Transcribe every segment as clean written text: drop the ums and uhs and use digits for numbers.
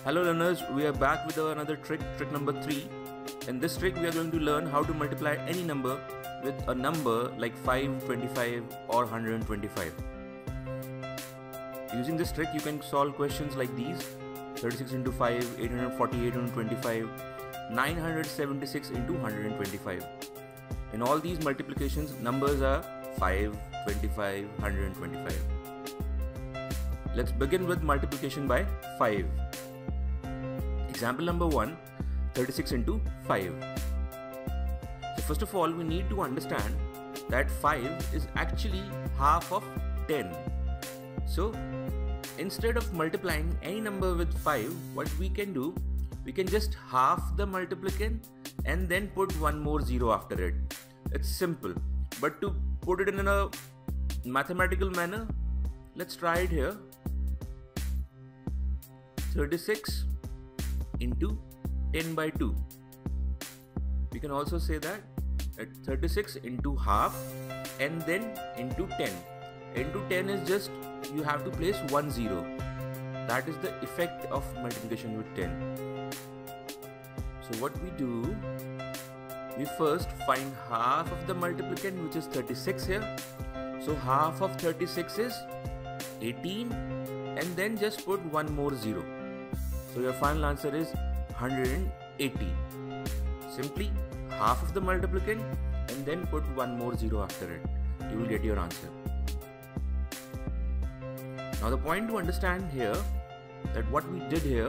Hello learners, we are back with another trick number 3. In this trick we are going to learn how to multiply any number with a number like 5, 25 or 125. Using this trick you can solve questions like these: 36 into 5, 848 into 25, 976 into 125. In all these multiplications numbers are 5, 25, 125. Let's begin with multiplication by 5. Example number 1, 36 into 5. So first of all, we need to understand that 5 is actually half of 10. So instead of multiplying any number with 5, what we can do, we can just half the multiplicand and then put one more zero after it. It's simple, but to put it in a mathematical manner, let's try it here. 36 into 10 by 2. We can also say that at 36 into half and then into 10. Into 10 is just you have to place one zero. That is the effect of multiplication with 10. So what we do, we first find half of the multiplicand, which is 36 here. So half of 36 is 18 and then just put one more zero. So your final answer is 180. Simply half of the multiplicand and then put one more zero after it. You will get your answer. Now the point to understand here, that what we did here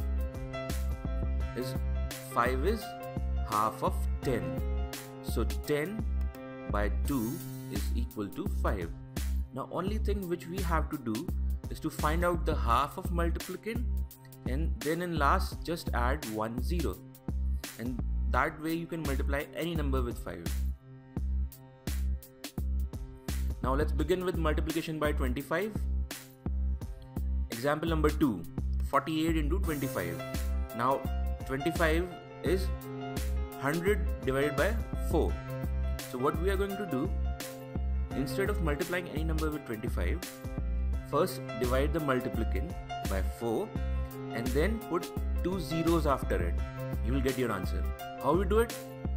is 5 is half of 10. So 10 by 2 is equal to 5. Now only thing which we have to do is to find out the half of multiplicand, and then in last just add one zero, and that way you can multiply any number with 5. Now let's begin with multiplication by 25. Example number 2, 48 into 25. Now 25 is 100 divided by 4. So what we are going to do, instead of multiplying any number with 25, first divide the multiplicand by 4 and then put two zeros after it. You will get your answer. How we do it?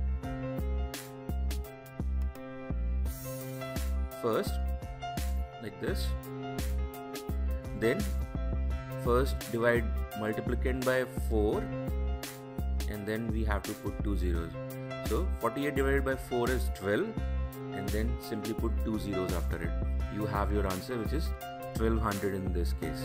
First, like this. Then, first divide multiplicand by 4 and then we have to put two zeros. So, 48 divided by 4 is 12 and then simply put two zeros after it. You have your answer, which is 1200 in this case.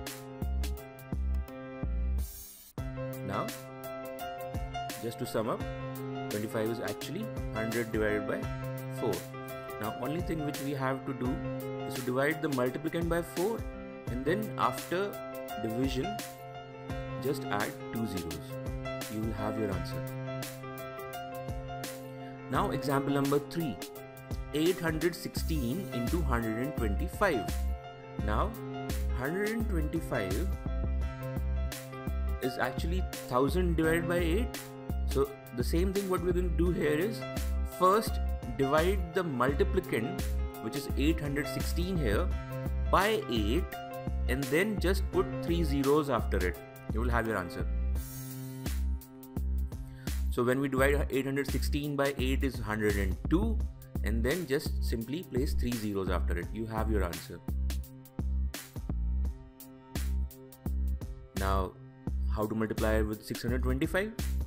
Now, just to sum up, 25 is actually 100 divided by 4. Now, only thing which we have to do is to divide the multiplicand by 4 and then after division, just add two zeros. You will have your answer. Now, example number 3, 816 into 125. Now, 125 is actually 1000 divided by 8. So the same thing what we're going to do here is first divide the multiplicand, which is 816 here, by 8 and then just put 3 zeros after it. You will have your answer. So when we divide 816 by 8 is 102 and then just simply place 3 zeros after it. You have your answer. Now how to multiply it with 625?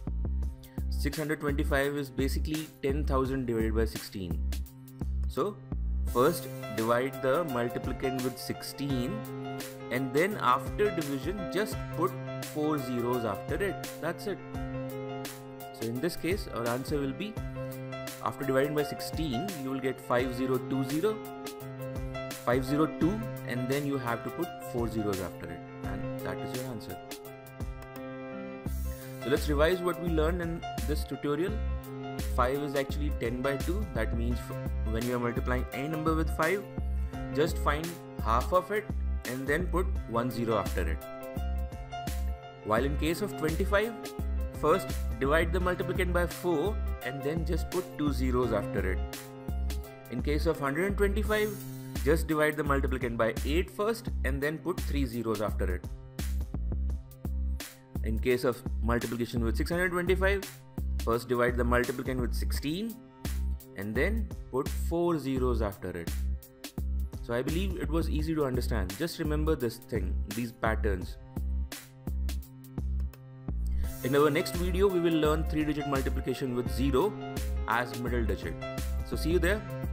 625 is basically 10,000 divided by 16. So first divide the multiplicand with 16 and then after division just put 4 zeros after it. That's it. So in this case our answer will be, after dividing by 16 you will get 5020, 502 and then you have to put 4 zeros after it, and that is your answer. So let's revise what we learned in this tutorial. 5 is actually 10 by 2. That means when you are multiplying any number with 5, just find half of it and then put one zero after it. While in case of 25, first divide the multiplicand by 4 and then just put two zeros after it. In case of 125, just divide the multiplicand by 8 first and then put 3 zeros after it. In case of multiplication with 625, first divide the multiplicand with 16 and then put 4 zeros after it. So I believe it was easy to understand. Just remember this thing, these patterns. In our next video, we will learn 3-digit multiplication with 0 as middle digit. So see you there.